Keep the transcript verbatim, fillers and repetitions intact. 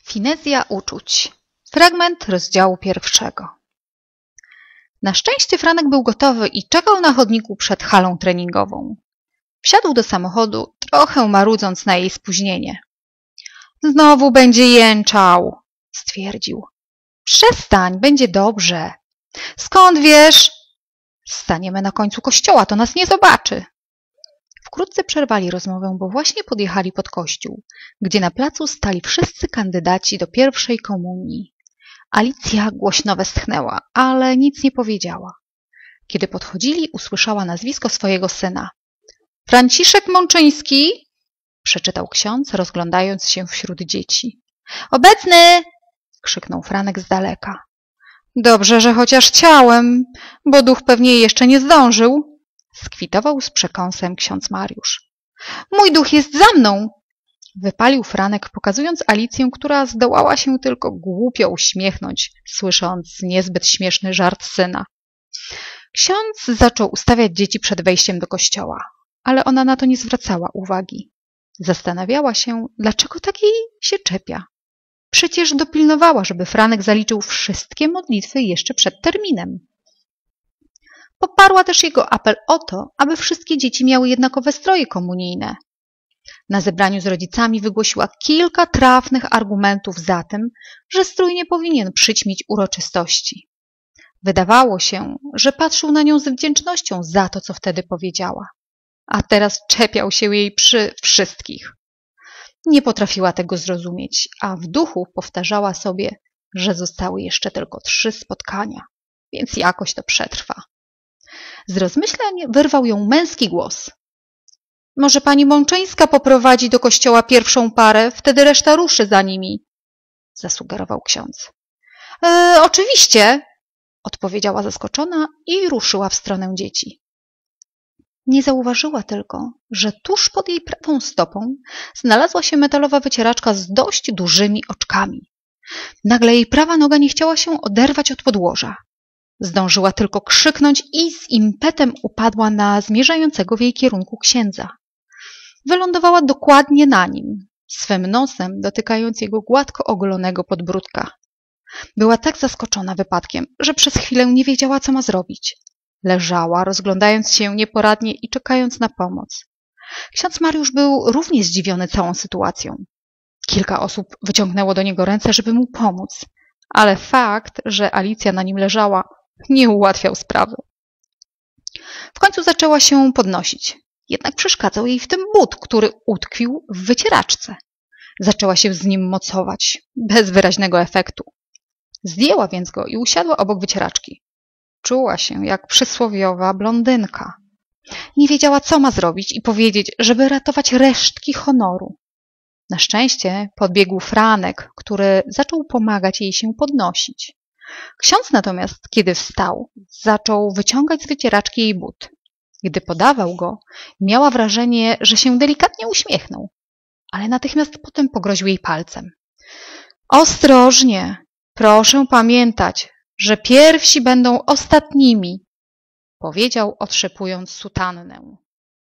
Finezja uczuć. Fragment rozdziału pierwszego. Na szczęście Franek był gotowy i czekał na chodniku przed halą treningową. Wsiadł do samochodu, trochę marudząc na jej spóźnienie. Znowu będzie jęczał, stwierdził. Przestań, będzie dobrze. Skąd wiesz? Staniemy na końcu kościoła, to nas nie zobaczy. Wkrótce przerwali rozmowę, bo właśnie podjechali pod kościół, gdzie na placu stali wszyscy kandydaci do pierwszej komunii. Alicja głośno westchnęła, ale nic nie powiedziała. Kiedy podchodzili, usłyszała nazwisko swojego syna. Franciszek Mączyński, przeczytał ksiądz, rozglądając się wśród dzieci. Obecny! Krzyknął Franek z daleka. Dobrze, że chociaż ciałem, bo duch pewnie jeszcze nie zdążył, skwitował z przekąsem ksiądz Mariusz. Mój duch jest za mną! Wypalił Franek, pokazując Alicję, która zdołała się tylko głupio uśmiechnąć, słysząc niezbyt śmieszny żart syna. Ksiądz zaczął ustawiać dzieci przed wejściem do kościoła, ale ona na to nie zwracała uwagi. Zastanawiała się, dlaczego tak jej się czepia. Przecież dopilnowała, żeby Franek zaliczył wszystkie modlitwy jeszcze przed terminem. Poparła też jego apel o to, aby wszystkie dzieci miały jednakowe stroje komunijne. Na zebraniu z rodzicami wygłosiła kilka trafnych argumentów za tym, że strój nie powinien przyćmić uroczystości. Wydawało się, że patrzył na nią z wdzięcznością za to, co wtedy powiedziała, a teraz czepiał się jej przy wszystkich. Nie potrafiła tego zrozumieć, a w duchu powtarzała sobie, że zostały jeszcze tylko trzy spotkania, więc jakoś to przetrwa. Z rozmyślań wyrwał ją męski głos. Może pani Mączyńska poprowadzi do kościoła pierwszą parę, wtedy reszta ruszy za nimi, zasugerował ksiądz. E, oczywiście, odpowiedziała zaskoczona i ruszyła w stronę dzieci. Nie zauważyła tylko, że tuż pod jej prawą stopą znalazła się metalowa wycieraczka z dość dużymi oczkami. Nagle jej prawa noga nie chciała się oderwać od podłoża. Zdążyła tylko krzyknąć i z impetem upadła na zmierzającego w jej kierunku księdza. Wylądowała dokładnie na nim, swym nosem dotykając jego gładko ogolonego podbródka. Była tak zaskoczona wypadkiem, że przez chwilę nie wiedziała, co ma zrobić. Leżała, rozglądając się nieporadnie i czekając na pomoc. Ksiądz Mariusz był równie zdziwiony całą sytuacją. Kilka osób wyciągnęło do niego ręce, żeby mu pomóc, ale fakt, że Alicja na nim leżała, nie ułatwiał sprawy. W końcu zaczęła się podnosić, jednak przeszkadzał jej w tym but, który utkwił w wycieraczce. Zaczęła się z nim mocować, bez wyraźnego efektu. Zdjęła więc go i usiadła obok wycieraczki. Czuła się jak przysłowiowa blondynka. Nie wiedziała, co ma zrobić i powiedzieć, żeby ratować resztki honoru. Na szczęście podbiegł Franek, który zaczął pomagać jej się podnosić. Ksiądz natomiast, kiedy wstał, zaczął wyciągać z wycieraczki jej but. Gdy podawał go, miała wrażenie, że się delikatnie uśmiechnął, ale natychmiast potem pogroził jej palcem. Ostrożnie, proszę pamiętać, że pierwsi będą ostatnimi, powiedział, otrzepując sutannę.